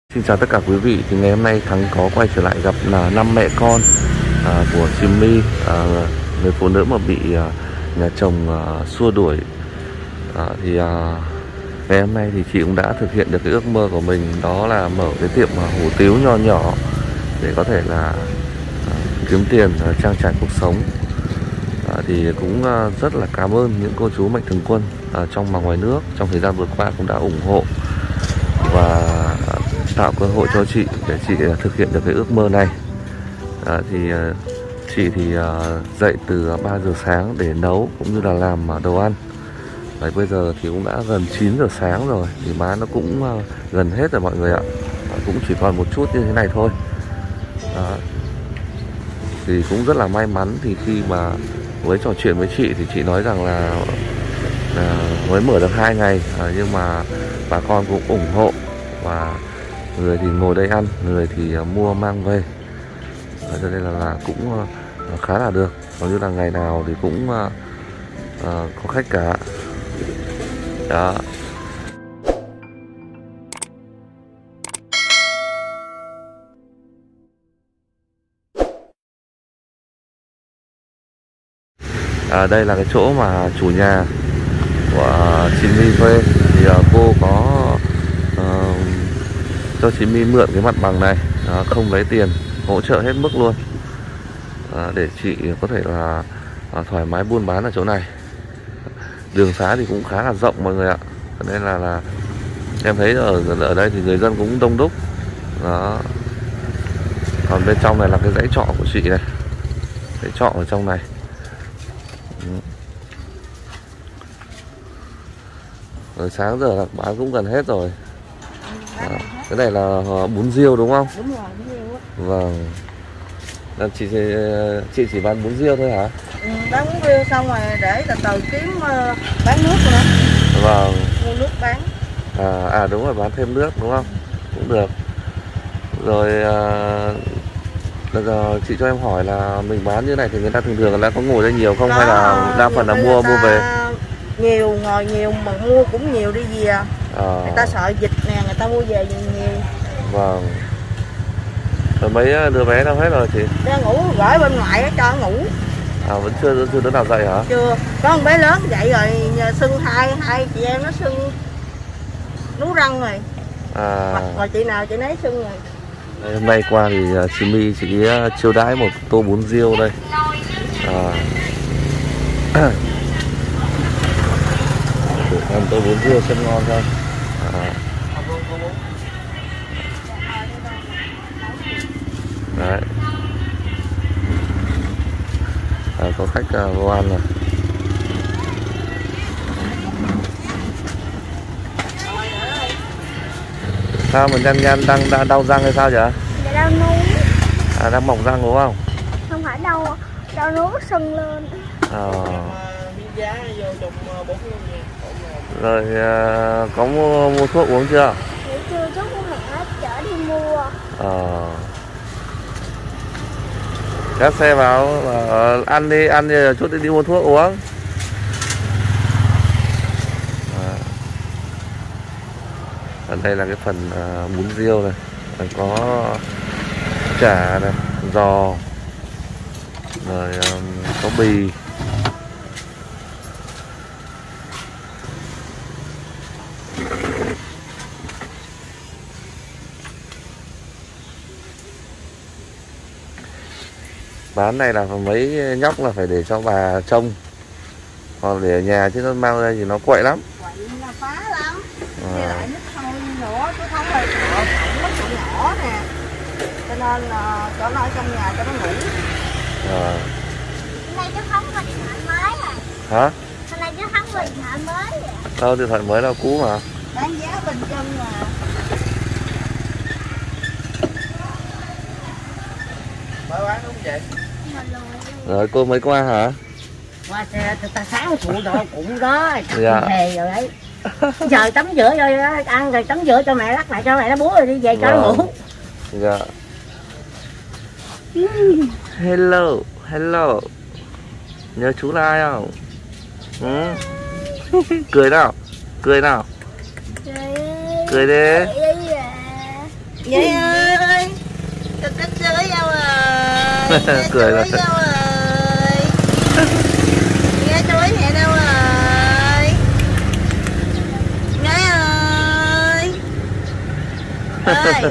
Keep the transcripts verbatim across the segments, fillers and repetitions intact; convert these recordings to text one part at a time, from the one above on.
Xin chào tất cả quý vị. Thì ngày hôm nay Thắng có quay trở lại gặp là năm mẹ con à, của Chim My, à, người phụ nữ mà bị à, nhà chồng à, xua đuổi. à, Thì à, ngày hôm nay thì chị cũng đã thực hiện được cái ước mơ của mình, đó là mở cái tiệm à, hủ tiếu nho nhỏ để có thể là à, kiếm tiền à, trang trải cuộc sống. à, Thì cũng à, rất là cảm ơn những cô chú mạnh thường quân à, trong và ngoài nước trong thời gian vừa qua cũng đã ủng hộ và tạo cơ hội cho chị để chị thực hiện được cái ước mơ này. à, Thì chị thì dậy từ ba giờ sáng để nấu cũng như là làm đồ ăn. Đấy, bây giờ thì cũng đã gần chín giờ sáng rồi, thì má nó cũng gần hết rồi mọi người ạ. Cũng chỉ còn một chút như thế này thôi. Đó. Thì cũng rất là may mắn thì khi mà với trò chuyện với chị thì chị nói rằng là, là mới mở được hai ngày à, nhưng mà bà con cũng ủng hộ, và người thì ngồi đây ăn, người thì uh, mua mang về. à, cho nên là, là cũng uh, khá là được, còn như là ngày nào thì cũng uh, uh, có khách cả. Đó. À, đây là cái chỗ mà chủ nhà của uh, Chim My thuê, thì uh, cô có uh, cho Chim My mượn cái mặt bằng này, à, không lấy tiền, hỗ trợ hết mức luôn, à, để chị có thể là à, thoải mái buôn bán ở chỗ này. Đường xá thì cũng khá là rộng mọi người ạ, cho nên là là em thấy ở ở đây thì người dân cũng đông đúc. Đó. Còn bên trong này là cái dãy trọ của chị này, dãy trọ ở trong này. Rồi sáng giờ là bán cũng gần hết rồi. À, cái này là bún riêu đúng không? Đúng rồi, bún riêu á. Vâng. Là chị chị chỉ bán bún riêu thôi hả? Ừ, bán bún riêu xong rồi để từ từ kiếm uh, bán nước nữa. Vâng. Mua nước bán. À, à đúng rồi, bán thêm nước đúng không? Cũng được. Rồi à, giờ chị cho em hỏi là mình bán như này thì người ta thường thường là có ngồi đây nhiều không? Có, hay là đa phần là mua mua về? Nhiều, ngồi nhiều mà mua cũng nhiều đi về. À. Người ta sợ dịch nè, người ta mua về nhiều. Vâng. Rồi mấy đứa bé đâu hết rồi chị? Đang ngủ gửi bên ngoài cho ngủ. À, vẫn chưa chưa đứa nào dậy hả? Chưa, có một bé lớn dậy rồi, sưng hai hai chị em nó sưng nú răng rồi. À. Hoặc rồi chị nào chị nấy sưng rồi. Hôm nay qua thì Chim My chỉ chiêu đãi một tô bún riêu đây. À. Thử ăn tô bún riêu xem ngon không? À. Đấy. À, có khách uh, vô ăn rồi. Sao mà nhăn nhăn đang, đang đau răng hay sao vậy? Dạ đau nuốt. À, đang mọc răng đúng không? Không phải đau, đau nuốt sưng lên. À. Rồi uh, có mua, mua thuốc uống chưa? Dạ chưa, chú của mẹ chở đi mua. Ờ. Gác xe vào, uh, ăn đi, ăn đi, chút đi, đi mua thuốc uống. À. Ở đây là cái phần uh, bún riêu này, có chả này, giò, rồi um, có bì. Bán này là mấy nhóc là phải để cho bà trông, còn để ở nhà chứ nó mang ra thì nó quậy lắm. Quậy là phá lắm. Với à. lại nước thôi nữa, chứ không phải sợ nó nhỏ nhỏ nè. Cho nên là cho nó ở trong nhà cho nó ngủ. À. Hôm nay chú không có điện thoại mới à? Hả? Hôm nay chú không có điện thoại mới à? Đâu, điện thoại mới đâu, cũ mà. Bán giá bình dân mà. Mới bán đúng vậy? Rồi cô mới qua hả? Qua xe ta sáng phụ đồ cũng đó. Dạ. Thề rồi đấy. Giờ tắm rửa rồi đó, ăn rồi tắm rửa cho mẹ lắc lại cho mẹ nó búa rồi đi về cho nó ngủ. Dạ. Hello, hello. Nhớ chú là ai không? Ừ. Cười nào, cười nào. Cười đi. Vậy ơi, tôi cất chới nhau rồi. Cười rồi. Nghe chuối mẹ đâu rồi? Nghe ơi. Ơi.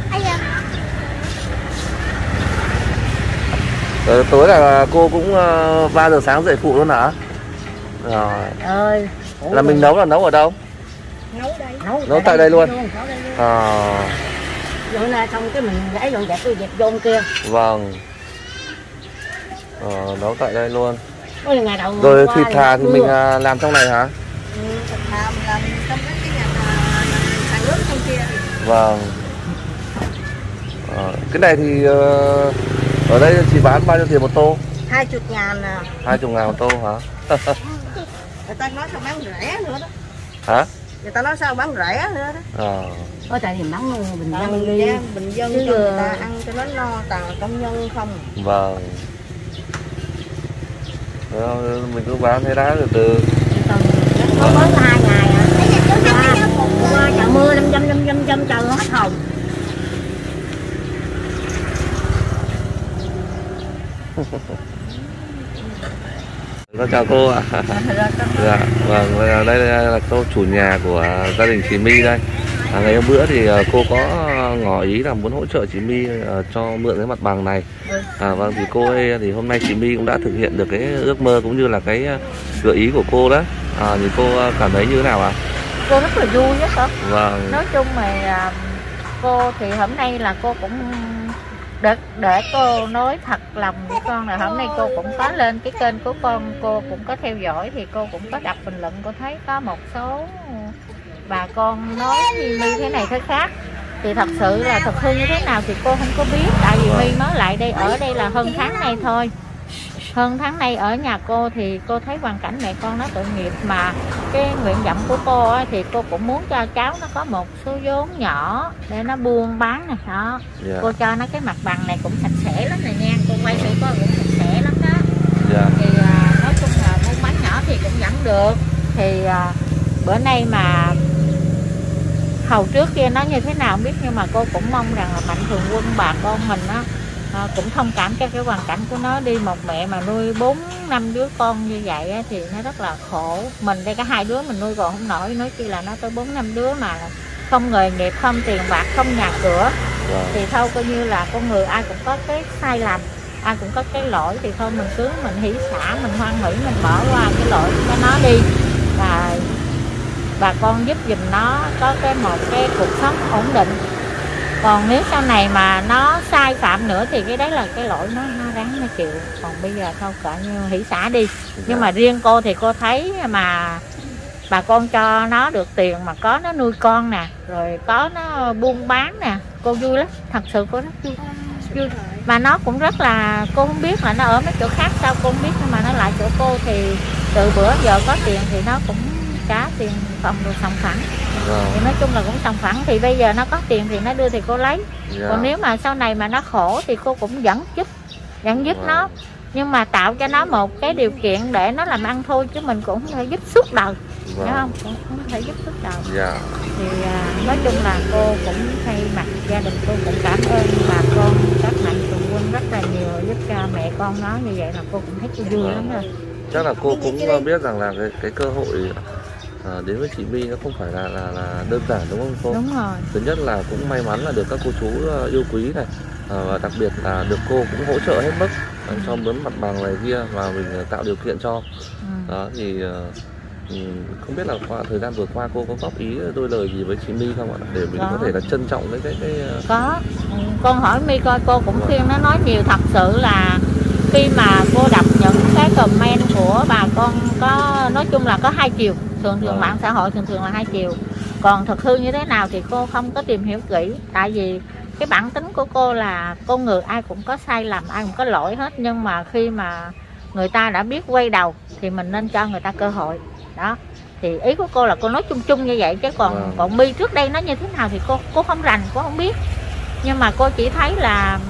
Ờ, tối là cô cũng uh, ba giờ sáng dậy phụ luôn hả? Rồi. Ơi. Là mình nấu là nấu ở đâu? Nấu đây. Nấu, nấu tại đây luôn. À. Rồi là xong cái mình gãy dọn dẹp cái dẹp vô kia. Vâng. Ờ, nấu tại đây luôn. Ôi, ngày đầu rồi thịt thà thì mình uh, làm trong này hả? Ừ, thịt thà mình làm trong cái cái nhà hàng nước trong kia. Vâng. Ờ, cái này thì uh, ở đây chỉ bán bao nhiêu tiền một tô? Hai chục ngàn nè. Hai chục ngàn một tô hả? Người ta nói sao bán rẻ nữa đó. Hả? Người ta nói sao bán rẻ nữa đó. Ờ. Có tại thì bán bình Tại dân mình đi. gian, bình dân cho người ta ăn cho nó no, toàn là công nhân không. Vâng. Rồi, mình cứ bán thế đã từ từ. Có mới có hai ngày à. Qua, qua chợ mưa năm trăm năm trăm trăm trời hết hồn. Nó chào cô ạ. Dạ, vâng, đây là cô chủ nhà của gia đình chị My đây. À, ngày hôm bữa thì cô có ngỏ ý là muốn hỗ trợ chị My uh, cho mượn cái mặt bằng này. À, vâng, thì cô ấy thì hôm nay chị My cũng đã thực hiện được cái ước mơ cũng như là cái gợi ý của cô đó. À, thì cô cảm thấy như thế nào ạ? Cô rất là vui á con. Vâng. Nói chung là cô thì hôm nay là cô cũng để, để cô nói thật lòng với con là hôm nay cô cũng có lên cái kênh của con, cô cũng có theo dõi thì cô cũng có đọc bình luận, cô thấy có một số bà con nói My thế này thế khác, thì thật sự là thật hư như thế nào thì cô không có biết, tại vì My mới lại đây ở đây là hơn tháng nay thôi. Hơn tháng nay ở nhà cô thì cô thấy hoàn cảnh mẹ con nó tội nghiệp, mà cái nguyện vọng của cô á, thì cô cũng muốn cho cháu nó có một số vốn nhỏ để nó buôn bán này đó. Yeah. Cô cho nó cái mặt bằng này cũng sạch sẽ lắm này nha, cô quay thử coi cũng sạch sẽ lắm đó. Yeah. Thì à, nói chung là buôn bán nhỏ thì cũng vẫn được. Thì à, bữa nay mà hầu trước kia nó như thế nào không biết, nhưng mà cô cũng mong rằng là mạnh thường quân bà con mình á À, cũng thông cảm cho cái hoàn cảnh của nó đi. Một mẹ mà nuôi bốn năm đứa con như vậy á, thì nó rất là khổ. Mình đây có hai đứa mình nuôi còn không nổi, nói chi là nó tới bốn năm đứa mà không nghề nghiệp, không tiền bạc, không nhà cửa. Wow. Thì thôi coi như là con người ai cũng có cái sai lầm, ai cũng có cái lỗi, thì thôi mình cứ mình hỷ xả, mình hoan hỷ, mình bỏ qua cái lỗi cho nó đi, và bà con giúp giùm nó có cái một cái cuộc sống ổn định. Còn nếu sau này mà nó sai phạm nữa thì cái đấy là cái lỗi nó, nó ráng nó chịu. Còn bây giờ thôi cỡ như hỷ xả đi. Nhưng mà riêng cô thì cô thấy mà bà con cho nó được tiền mà có nó nuôi con nè, rồi có nó buôn bán nè, cô vui lắm. Thật sự cô rất vui, vui. Mà nó cũng rất là, cô không biết là nó ở mấy chỗ khác sao cô không biết, nhưng mà nó lại chỗ cô thì từ bữa giờ có tiền thì nó cũng trả tiền phòng rồi sòng phẳng. Wow. Thì nói chung là cũng sòng phẳng, thì bây giờ nó có tiền thì nó đưa thì cô lấy. Yeah. Còn nếu mà sau này mà nó khổ thì cô cũng vẫn giúp, vẫn giúp wow. nó, nhưng mà tạo cho nó một cái điều kiện để nó làm ăn thôi, chứ mình cũng không thể giúp suốt đời. Wow. Hiểu không? Cũng không thể giúp suốt đời. Yeah. Thì à, nói chung là cô cũng thay mặt gia đình cô cũng cảm ơn bà con các mạnh thường quân rất là nhiều, giúp cho mẹ con nó như vậy là cô cũng thấy cô vui wow. lắm rồi. Chắc là cô cũng biết rằng là cái, cái cơ hội à, đến với chị My nó không phải là, là là đơn giản, đúng không cô? Đúng rồi. Thứ nhất là cũng may mắn là được các cô chú yêu quý này, à, và đặc biệt là được cô cũng hỗ trợ hết mức ừ. cho mướn mặt bằng này kia và mình tạo điều kiện cho. Ừ. Đó thì uh, không biết là qua thời gian vừa qua cô có góp ý đôi lời gì với chị My không ạ, để mình có, có thể là trân trọng cái cái cái. Có. Ừ, con hỏi My coi, cô cũng khuyên nó nói nhiều. Thật sự là khi mà cô đọc những cái comment của bà con có, nói chung là có hai chiều. Thường thường mạng xã hội thường thường là hai chiều. Còn thật hư như thế nào thì cô không có tìm hiểu kỹ. Tại vì cái bản tính của cô là con người ai cũng có sai lầm, ai cũng có lỗi hết. Nhưng mà khi mà người ta đã biết quay đầu thì mình nên cho người ta cơ hội. Đó. Thì ý của cô là cô nói chung chung như vậy, chứ còn wow. còn My trước đây nó như thế nào thì cô cô không rành, cô không biết. Nhưng mà cô chỉ thấy là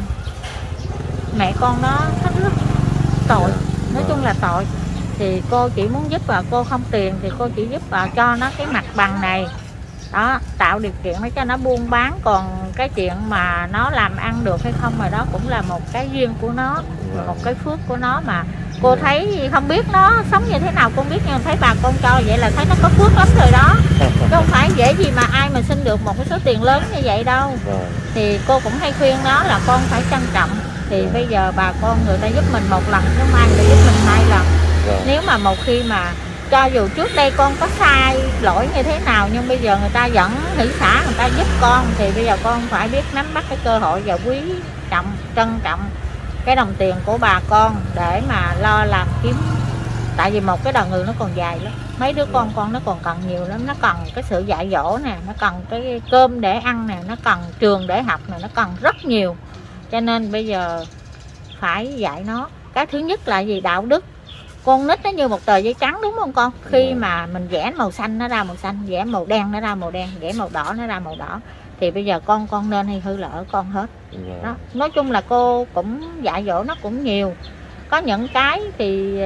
mẹ con nó rất rất tội, nói chung là tội. Thì cô chỉ muốn giúp, và cô không tiền thì cô chỉ giúp và cho nó cái mặt bằng này đó, tạo điều kiện để cho nó buôn bán. Còn cái chuyện mà nó làm ăn được hay không mà đó cũng là một cái duyên của nó, một cái phước của nó. Mà cô thấy không biết nó sống như thế nào, cô không biết, nhưng thấy bà con cho vậy là thấy nó có phước lắm rồi đó. Chứ không phải dễ gì mà ai mà xin được một cái số tiền lớn như vậy đâu. Thì cô cũng hay khuyên nó là con phải trân trọng. Thì bây giờ bà con người ta giúp mình một lần, chứ không ai người ta giúp mình hai lần. Nếu mà một khi mà cho dù trước đây con có sai lỗi như thế nào, nhưng bây giờ người ta vẫn hỷ xả, người ta giúp con, thì bây giờ con phải biết nắm bắt cái cơ hội và quý trọng, trân trọng cái đồng tiền của bà con để mà lo làm kiếm. Tại vì một cái đời người nó còn dài lắm, mấy đứa con con nó còn cần nhiều lắm. Nó cần cái sự dạy dỗ nè, nó cần cái cơm để ăn nè, nó cần trường để học nè, nó cần rất nhiều. Cho nên bây giờ phải dạy nó. Cái thứ nhất là gì? Đạo đức. Con nít nó như một tờ giấy trắng, đúng không con? Khi mà mình vẽ màu xanh nó ra màu xanh, vẽ màu đen nó ra màu đen, vẽ màu đỏ nó ra màu đỏ. Thì bây giờ con con nên hay hư là ở con hết. Đó. Nói chung là cô cũng dạy dỗ nó cũng nhiều. Có những cái thì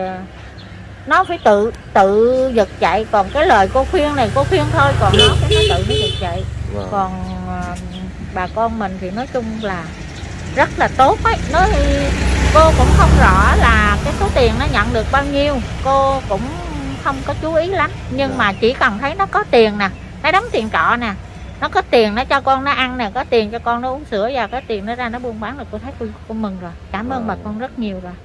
nó phải tự tự giật chạy. Còn cái lời cô khuyên này cô khuyên thôi, còn nó cái nó tự nó giật chạy. Còn bà con mình thì nói chung là rất là tốt ấy. Nói cô cũng không rõ là cái số tiền nó nhận được bao nhiêu, cô cũng không có chú ý lắm. Nhưng mà chỉ cần thấy nó có tiền nè, nó đóng tiền trọ nè, nó có tiền nó cho con nó ăn nè, có tiền cho con nó uống sữa, và có tiền nó ra nó buôn bán, là cô thấy cô, cô mừng rồi. Cảm ơn bà con rất nhiều rồi.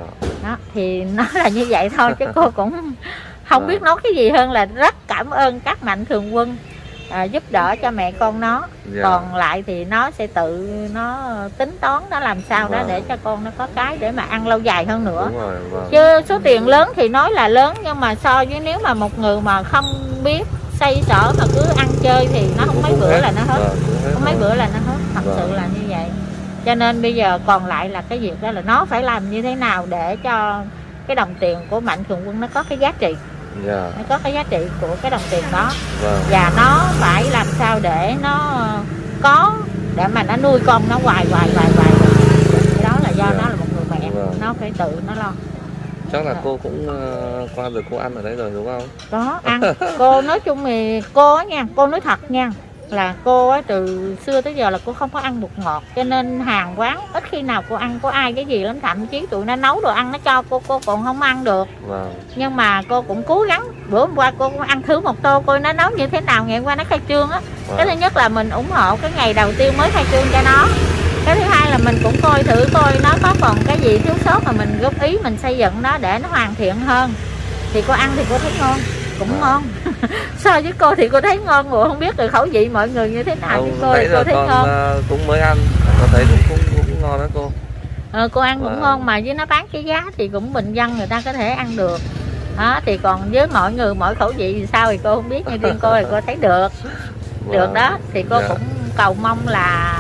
Đó thì nó là như vậy thôi, chứ cô cũng không biết nói cái gì hơn là rất cảm ơn các mạnh thường quân à, giúp đỡ cho mẹ con nó. Yeah. Còn lại thì nó sẽ tự nó tính toán nó làm sao đó để cho con nó có cái để mà ăn lâu dài hơn nữa. Rồi, vâng. Chứ số tiền lớn thì nói là lớn, nhưng mà so với nếu mà một người mà không biết xây sở mà cứ ăn chơi thì nó không mấy bữa là nó hết. Vâng, không mấy bữa là nó hết, thật vâng. sự là như vậy. Cho nên bây giờ còn lại là cái việc đó là nó phải làm như thế nào để cho cái đồng tiền của mạnh thường quân nó có cái giá trị. Yeah. Nó có cái giá trị của cái đồng tiền đó. Vâng. Và nó phải làm sao để nó có, để mà nó nuôi con nó hoài hoài hoài hoài. Cái đó là do yeah. nó là một người mẹ. Vâng. Nó phải tự nó lo. Chắc là à. cô cũng uh, qua rồi cô ăn ở đấy rồi đúng không? Có ăn. Cô nói chung thì cô nha, cô nói thật nha, là cô á, từ xưa tới giờ là cô không có ăn bột ngọt, cho nên hàng quán ít khi nào cô ăn có ai cái gì lắm. Thậm chí tụi nó nấu đồ ăn nó cho cô, cô còn không ăn được. Wow. Nhưng mà cô cũng cố gắng. Bữa hôm qua cô cũng ăn thử một tô coi nó nấu như thế nào. Ngày hôm qua nó khai trương á. Wow. Cái thứ nhất là mình ủng hộ cái ngày đầu tiên mới khai trương cho nó. Cái thứ hai là mình cũng coi thử coi nó có còn cái gì thiếu sót mà mình góp ý, mình xây dựng nó để nó hoàn thiện hơn. Thì cô ăn thì cô thấy ngon, cũng à. ngon. So với cô thì cô thấy ngon, rồi không biết rồi khẩu vị mọi người như thế nào. Với cô thì cô thấy con ngon. Cũng mới ăn, con thấy cũng, cũng, cũng ngon đó cô. Ờ, cô ăn wow. cũng ngon, mà với nó bán cái giá thì cũng bình dân người ta có thể ăn được. Đó, thì còn với mọi người mỗi khẩu vị thì sao thì cô không biết, nhưng riêng cô thì cô thấy được. Wow. Được đó, thì cô yeah. cũng cầu mong là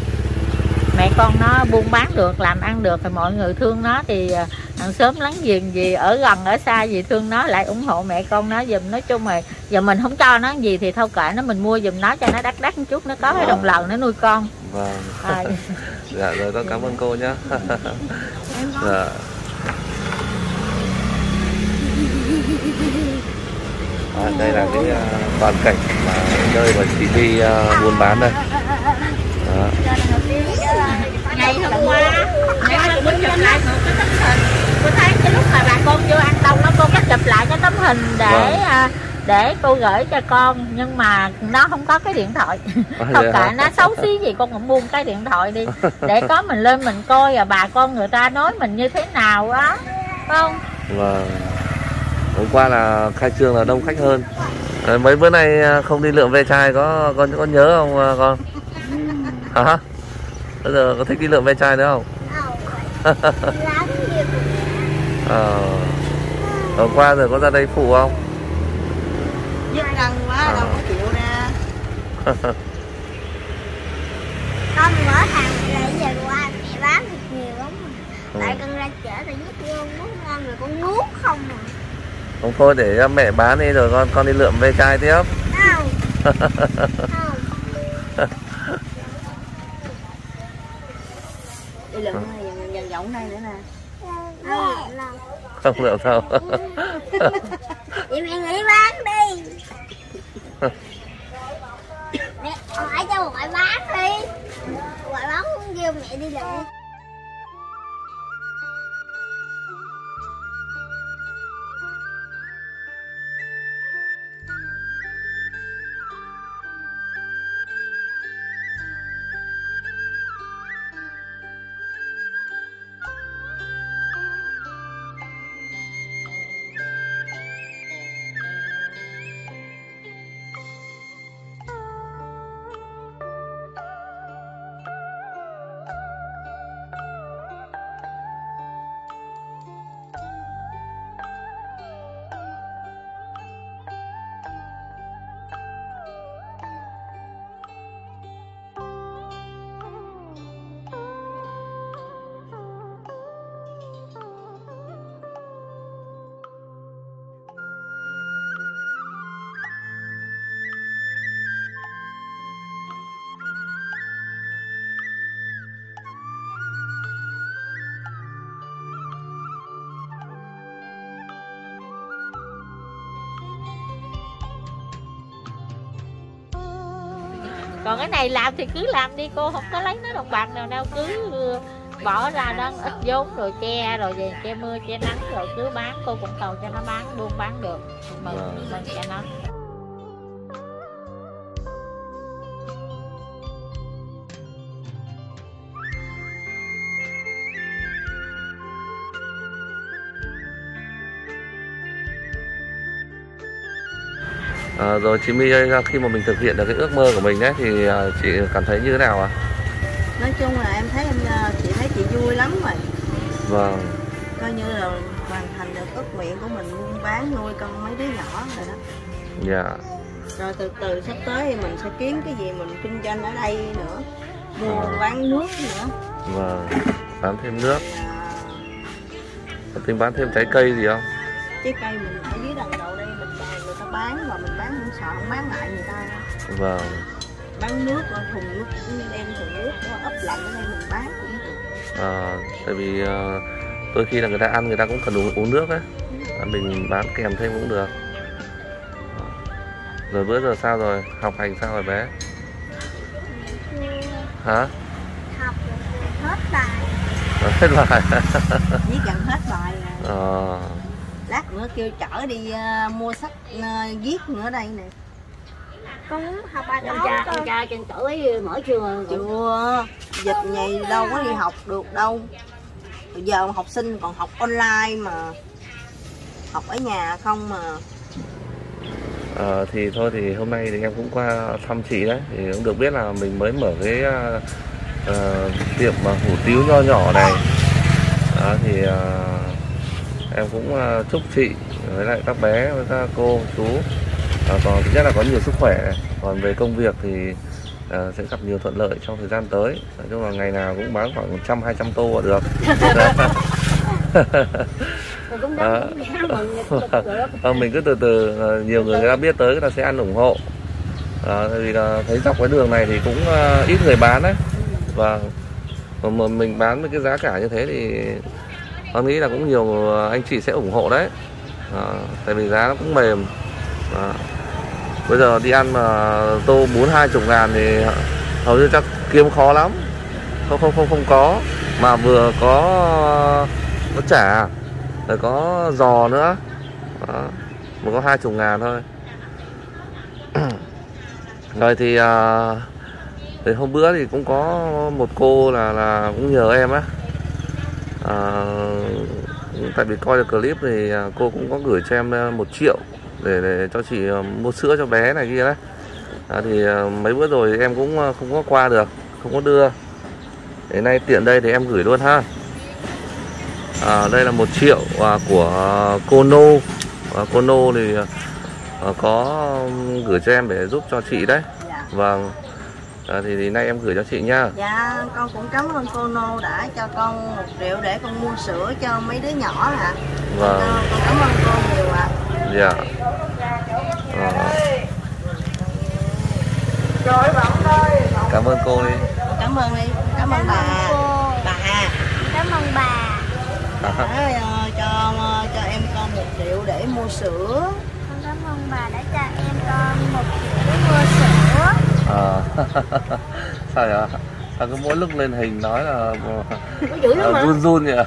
mẹ con nó buôn bán được, làm ăn được, thì mọi người thương nó, thì hàng xóm láng giềng gì ở gần ở xa gì thương nó lại ủng hộ mẹ con nó giùm. Nói chung là giờ mình không cho nó gì thì thôi kệ nó, mình mua giùm nó cho nó đắt đắt một chút, nó có cái đồng lợn nó nuôi con. Vâng. À. Dạ rồi, con cảm ơn cô nhé. Dạ. À, đây là cái uh, toàn cảnh mà nơi mà chị đi uh, buôn bán đây. Đó. Ngày hôm qua, ngày hôm qua tôi chụp lại một cái tấm hình. Tôi thấy cái lúc mà bà con chưa ăn đông nó, cô có chụp lại cái tấm hình để wow. để cô gửi cho con, nhưng mà nó không có cái điện thoại. Thật cả nó xấu xí gì con cũng buông cái điện thoại đi để có mình lên mình coi, và bà con người ta nói mình như thế nào đó, phải không? Vâng. Hôm qua là khai trương là đông khách hơn. À, mấy bữa nay không đi lượm ve chai có con có nhớ không con? Hả? Bây giờ có thích đi lượm ve chai nữa không? Ờ. Hôm qua rồi có ra đây phụ không? Giúp gần quá à. Đâu có chịu ra. Con mở hàng lại giờ qua mẹ bán được nhiều lắm. Ừ. Tại con ra chợ thì giúp luôn muốn ngon rồi con nuốt không mà. Không thôi để mẹ bán đi rồi con con đi lượm ve chai tiếp. Không. Không. Đi lượm này dần dọng đây nữa nè. Không lượm đâu. Vậy mẹ nghỉ bán đi. Hỏi cho một ngoại bán đi. Ngoại bán muốn kêu mẹ đi lượm. Còn cái này làm thì cứ làm đi, cô không có lấy nó đồng bằng nào đâu, cứ bỏ ra đó ít vốn rồi che rồi về che mưa che nắng rồi cứ bán, cô cũng cầu cho nó bán buôn bán được, mừng mừng cho nó. À, rồi chị My ơi, khi mà mình thực hiện được cái ước mơ của mình đấy thì chị cảm thấy như thế nào ạ? À? Nói chung là em thấy em chị thấy chị vui lắm rồi. Vâng. Coi như là hoàn thành được ước nguyện của mình, buôn bán nuôi con mấy đứa nhỏ rồi đó. Dạ. Rồi từ từ sắp tới thì mình sẽ kiếm cái gì mình kinh doanh ở đây nữa, mua à. bán nước nữa. Vâng. Bán thêm nước. À. Có tính bán thêm trái cây gì không? Trái cây mình ở dưới đằng đầu đây mình bày người ta bán mà mình bán không sợ không bán lại người ta. Vâng. Bán nước, thùng nước, đem thùng nước ấp lạnh ở đây mình bán cũng được. À, tại vì uh, đôi khi là người ta ăn người ta cũng cần uống, uống nước đấy, à, mình bán kèm thêm cũng được. À. Rồi bữa giờ sao rồi, học hành sao rồi bé? Hả? Học hết bài. Hết bài. Chỉ cần hết bài rồi. À. Lát nữa kêu chở đi uh, mua sách uh, viết nữa ở đây nè. Con muốn học bài toán. Cha, con cha trên tuổi mở trường. Chưa, dịch này đâu có đi học được đâu. Bây giờ học sinh còn học online mà, học ở nhà không mà. À, thì thôi thì hôm nay thì em cũng qua thăm chị đấy, thì cũng được biết là mình mới mở cái uh, uh, tiệm mà hủ tiếu nho nhỏ này. À, thì uh, em cũng uh, chúc chị với lại các bé với các cô chú à, còn thứ nhất là có nhiều sức khỏe, còn về công việc thì à, sẽ gặp nhiều thuận lợi trong thời gian tới. Nói chung là ngày nào cũng bán khoảng một trăm hai trăm tô là được. À, à, mình cứ từ từ, nhiều người ta biết tới người ta sẽ ăn ủng hộ. À, vì là thấy dọc cái đường này thì cũng uh, ít người bán đấy, và mà mình bán với cái giá cả như thế thì con nghĩ là cũng nhiều anh chị sẽ ủng hộ đấy. À, tại vì giá nó cũng mềm. À, bây giờ đi ăn mà tô bún hai chục ngàn thì hầu như chắc kiếm khó lắm, không không không không có, mà vừa có có chả rồi có giò nữa. Đó, mà có hai chục ngàn thôi. Rồi thì à, thì hôm bữa thì cũng có một cô là là cũng nhờ em á, à, tại vì coi được clip thì cô cũng có gửi cho em một triệu để, để cho chị mua sữa cho bé này kia đấy. À, thì mấy bữa rồi em cũng không có qua được, không có đưa. Đến nay tiện đây thì em gửi luôn ha. À, đây là một triệu à, của cô Nô. À, cô Nô thì à, có gửi cho em để giúp cho chị đấy. Dạ. Vâng. À, thì, thì nay em gửi cho chị nha. Dạ, con cũng cảm ơn cô Nô đã cho con một triệu để con mua sữa cho mấy đứa nhỏ ạ. À. Vâng. Con, con cảm ơn cô nhiều ạ. À. Dạ. À. Cảm ơn cô đi. Cảm ơn đi, cảm ơn bà. Cô. Bà. Cảm ơn bà. Bà uh, cho cho em con một triệu để mua sữa. Con cảm ơn bà đã cho em con một triệu để mua sữa. À. Sao vậy? Sao cứ mỗi lúc lên hình nói là à, run run vậy?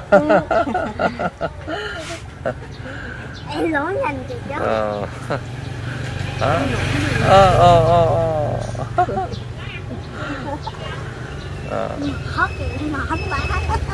Em nói nhanh chị chứ. Ờ. Ờ ờ ờ ờ. Khóc thì mà không phải.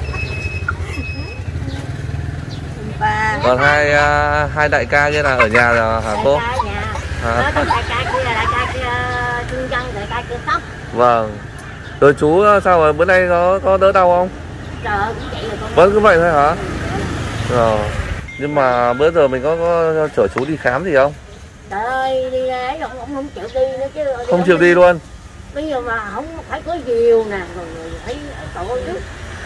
Ba. Còn hai uh, hai đại ca kia là ở nhà rồi hả cô? Đại ca nhà. À. Đó, đại ca kia là đại ca kia chân chân, đại ca kia khóc. Vâng. Rồi chú sao rồi, bữa nay có có đỡ đau không? Trời ơi, cũng vậy rồi con. Vẫn cứ vậy thôi hả? Rồi. Nhưng mà bữa giờ mình có, có chở chú đi khám gì không? Trời ơi, đi ấy ông, ông không chịu đi nữa chứ. Đi Không chịu đi luôn. Bây giờ mà không phải có diều nè, rồi thấy tội chứ.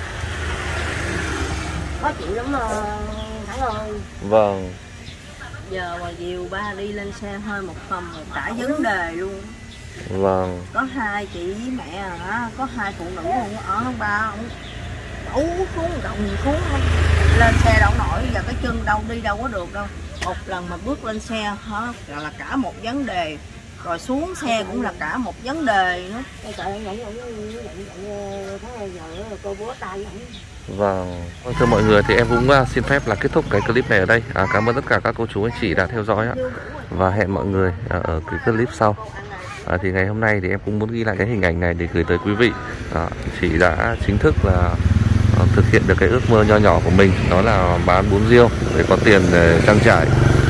Khó chịu lắm mà Thắng ơi. Vâng. Giờ mà diều ba đi lên xe hơi một phần rồi cả vấn đề luôn. Vâng. Có hai chị với mẹ hả, có hai phụ nữ không ở không ba, không đủ xuống động xuống không lên xe đâu nổi, giờ cái chân đâu đi đâu có được đâu. Một lần mà bước lên xe hả là cả một vấn đề, rồi xuống xe cũng là cả một vấn đề nữa. Trời ơi, nhận nhận nhận thấy giờ cô búa tay ổng. Vâng. Thưa mọi người, thì em cũng xin phép là kết thúc cái clip này ở đây. À, cảm ơn tất cả các cô chú anh chị đã theo dõi ạ. Và hẹn mọi người ở cái clip sau. À, thì ngày hôm nay thì em cũng muốn ghi lại cái hình ảnh này để gửi tới quý vị. À, chị đã chính thức là uh, thực hiện được cái ước mơ nho nhỏ của mình, đó là bán bún riêu để có tiền để trang trải.